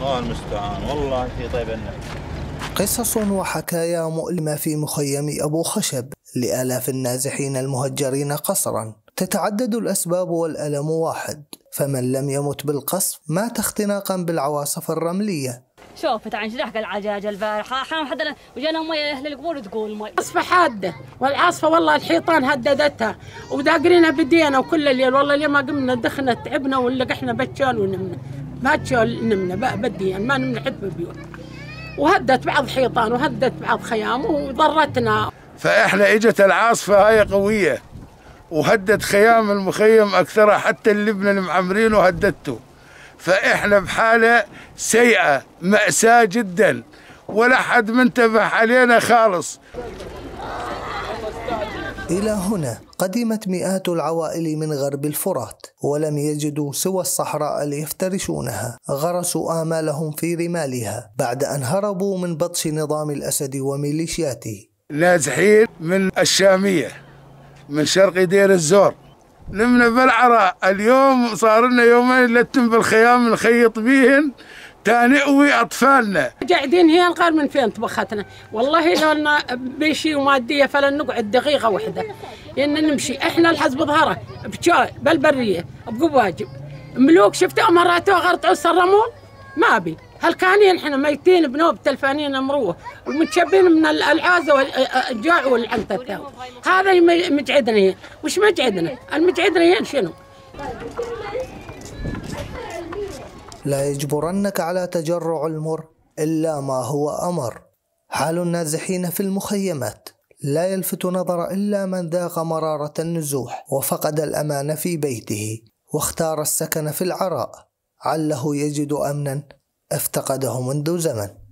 الله المستعان، والله في طيب النفس. قصص وحكايا مؤلمة في مخيم أبو خشب لآلاف النازحين المهجرين قسرا. تتعدد الأسباب والألم واحد، فمن لم يمت بالقصف مات اختناقا بالعواصف الرملية. شوف تعال نشرح العجاج البارحة حنا حدنا وجانا مية أهل القبور تقول مي. عاصفة حادة، والعاصفة والله الحيطان هددتها وداقرينها بدينا وكل الليل، والله اليوم ما قمنا دخنا تعبنا ولقحنا بتشال ونمنا، ما تشال نمنا بديا ما نمنا حد بالبيوت، وهدت بعض حيطان وهدت بعض خيام وضرتنا. فإحنا إجت العاصفة هاي قوية وهدت خيام المخيم أكثرها، حتى اللبنة المعمرين وهدته. فإحنا بحالة سيئة مأساة جدا، ولا حد منتبه علينا خالص. إلى هنا قدمت مئات العوائل من غرب الفرات، ولم يجدوا سوى الصحراء ليفترشونها. غرسوا آمالهم في رمالها بعد أن هربوا من بطش نظام الأسد وميليشياته. نازحين من الشامية، من شرق دير الزور، نمنا بالعراء. اليوم صار لنا يومين لتم بالخيام نخيط بيهن تنقوي أطفالنا. قاعدين هي قال من فين طبختنا، والله لو لنا بشي ومادية فلن نقعد دقيقة واحدة، لأن نمشي إحنا الحزب ظهره بشاي بالبرية بقواجب ملوك شفتوا أمراته غرطوا سرمون ما بي هالكانين إحنا ميتين بنوب تلفانين أمروه ومتشبين من العازة والجوع والعنتة. هذا مجعدنا. وش مجعدنا؟ المجعدنا شنو؟ لا يجبرنك على تجرع المر إلا ما هو أمر. حال النازحين في المخيمات لا يلفت نظر إلا من ذاق مرارة النزوح وفقد الأمان في بيته واختار السكن في العراء، عله يجد أمنا افتقده منذ زمن.